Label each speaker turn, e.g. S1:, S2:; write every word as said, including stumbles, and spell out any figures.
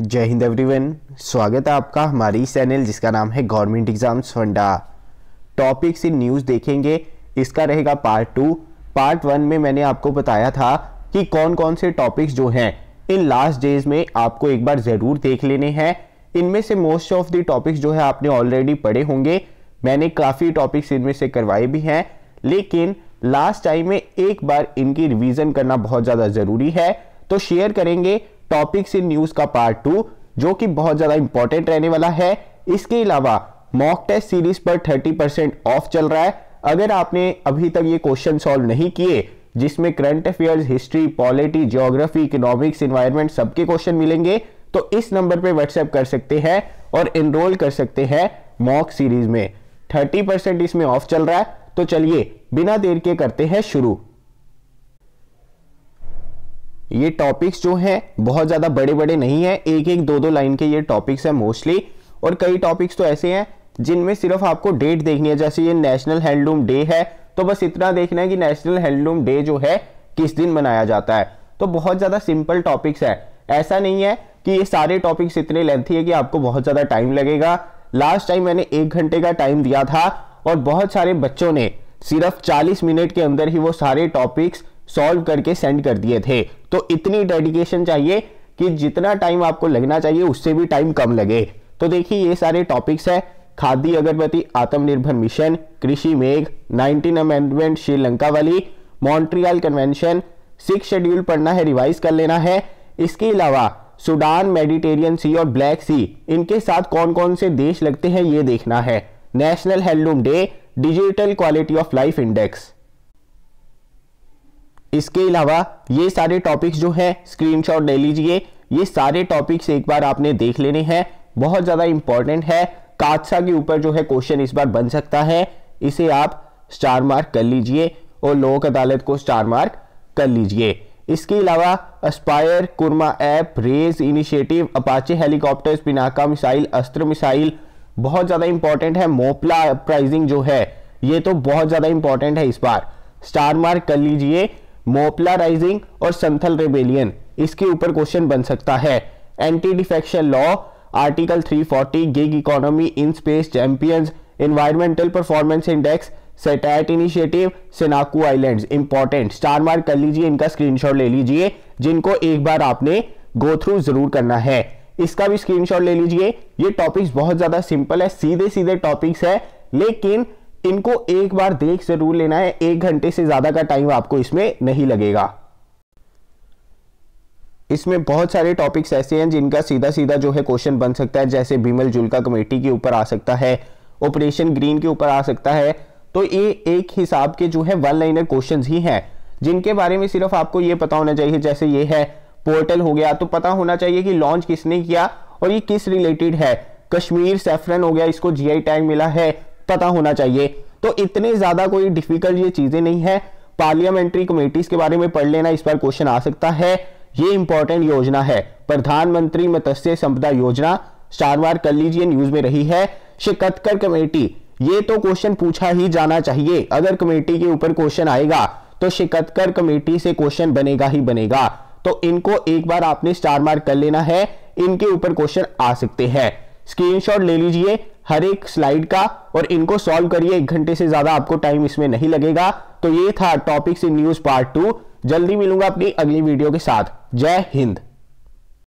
S1: जय हिंद एवरीवन, स्वागत है आपका हमारी इस चैनल जिसका नाम है government exams funda. Topics in news देखेंगे, इसका रहेगा पार्ट टू। पार्ट वन में मैंने आपको बताया था कि कौन कौन से टॉपिक्स जो हैं इन लास्ट डेज में आपको एक बार ज़रूर देख लेने हैं। इनमें से मोस्ट ऑफ द टॉपिक्स जो है आपने ऑलरेडी पढ़े होंगे, मैंने काफ़ी टॉपिक्स इनमें से करवाए भी हैं, लेकिन लास्ट टाइम में एक बार इनकी रिवीजन करना बहुत ज़्यादा ज़रूरी है। तो शेयर करेंगे टॉपिक्स इन न्यूज़ का पार्ट टू, जो कि बहुत ज़्यादा इंपॉर्टेंट रहने वाला है। इसके अलावा मॉक टेस्ट सीरीज पर थर्टी परसेंट ऑफ चल रहा है। अगर आपने अभी तक ये क्वेश्चन सॉल्व नहीं किए, जिसमें current affairs, history, polity, geography, economics, environment सबके क्वेश्चन मिलेंगे, तो इस नंबर पे व्हाट्सएप कर सकते हैं और एनरोल कर सकते हैं मॉक सीरीज में। थर्टी परसेंट इसमें ऑफ चल रहा है। तो चलिए बिना देर के करते हैं शुरू। ये टॉपिक्स जो हैं बहुत ज़्यादा बड़े बड़े नहीं हैं, एक एक दो दो लाइन के ये टॉपिक्स हैं मोस्टली। और कई टॉपिक्स तो ऐसे हैं जिनमें सिर्फ आपको डेट देखनी है। जैसे ये नेशनल हैंडलूम डे है, तो बस इतना देखना है कि नेशनल हैंडलूम डे जो है किस दिन मनाया जाता है। तो बहुत ज़्यादा सिंपल टॉपिक्स है। ऐसा नहीं है कि ये सारे टॉपिक्स इतने लेंथी है कि आपको बहुत ज़्यादा टाइम लगेगा। लास्ट टाइम मैंने एक घंटे का टाइम दिया था और बहुत सारे बच्चों ने सिर्फ चालीस मिनट के अंदर ही वो सारे टॉपिक्स सॉल्व करके सेंड कर दिए थे। तो इतनी डेडिकेशन चाहिए कि जितना टाइम आपको लगना चाहिए उससे भी टाइम कम लगे। तो देखिए ये सारे टॉपिक्स हैं: खादी अगरबत्ती आत्मनिर्भर मिशन, कृषि मेघ, नाइनटीन अमेंडमेंट श्रीलंका वाली, मॉन्ट्रियल कन्वेंशन, सिक्स शेड्यूल पढ़ना है, रिवाइज कर लेना है। इसके अलावा सूडान, मेडिटेरियन सी और ब्लैक सी, इनके साथ कौन कौन से देश लगते हैं ये देखना है। National handloom day, digital quality of life index. इसके अलावा ये सारे टॉपिक्स जो हैं स्क्रीनशॉट ले लीजिए। ये सारे टॉपिक्स एक बार आपने देख लेने हैं, बहुत ज़्यादा इंपॉर्टेंट है। कादसा के ऊपर जो है क्वेश्चन इस बार बन सकता है, इसे आप स्टार मार्क कर लीजिए और लोक अदालत को स्टार मार्क कर लीजिए। इसके अलावा aspire, Kurma app, raise initiative, Apache helicopters, Pinaka missile, Astra missile बहुत ज़्यादा इंपॉर्टेंट है। मोपला प्राइजिंग जो है ये तो बहुत ज़्यादा इंपॉर्टेंट है, इस बार स्टार मार्क कर लीजिए। मोपला राइजिंग और संथल रेबेलियन, इसके ऊपर क्वेश्चन बन सकता है। Anti defection law, article three forty, gig economy, in space champions, environmental performance index, SATAT initiative, Senkaku islands important. Star mark कर लीजिए, इनका स्क्रीनशॉट ले लीजिए, जिनको एक बार आपने गो थ्रू जरूर करना है। इसका भी स्क्रीनशॉट ले लीजिए। ये टॉपिक्स बहुत ज्यादा सिंपल है, सीधे सीधे टॉपिक्स है, लेकिन इनको एक बार देख जरूर लेना है। एक घंटे से ज्यादा का टाइम आपको इसमें नहीं लगेगा। इसमें बहुत सारे टॉपिक्स ऐसे हैं जिनका सीधा सीधा जो है क्वेश्चन बन सकता है। जैसे बिमल जुल्का कमेटी के ऊपर आ सकता है, ऑपरेशन ग्रीन के ऊपर आ सकता है। तो ये एक हिसाब के जो है वन लाइनर क्वेश्चंस ही हैं, जिनके बारे में सिर्फ आपको ये पता होना चाहिए। जैसे ये है पोर्टल हो गया, तो पता होना चाहिए कि लॉन्च किसने किया और ये किस रिलेटेड है। कश्मीर सैफरन हो गया, इसको जीआई टैग मिला है, पता होना चाहिए। तो इतने ज्यादा कोई डिफिकल्ट ये चीजें नहीं है। पार्लियामेंट्री कमेटीज के बारे में पढ़ लेना, इस पर क्वेश्चन आ सकता है। ये इंपॉर्टेंट योजना है प्रधानमंत्री मत्स्य संपदा योजना, स्टार मार्क कर लीजिए, न्यूज में रही है। शिकतकर कमेटी, ये तो क्वेश्चन पूछा ही जाना चाहिए। अगर कमेटी के ऊपर क्वेश्चन आएगा तो शिकतकर कमेटी से क्वेश्चन बनेगा ही बनेगा। तो इनको एक बार आपने स्टार मार्क कर लेना है, इनके ऊपर क्वेश्चन आ सकते हैं। स्क्रीनशॉट ले लीजिए हर एक स्लाइड का और इनको सॉल्व करिए। एक घंटे से ज्यादा आपको टाइम इसमें नहीं लगेगा। तो ये था topics in news part two. जल्दी मिलूंगा अपनी अगली वीडियो के साथ। जय हिंद।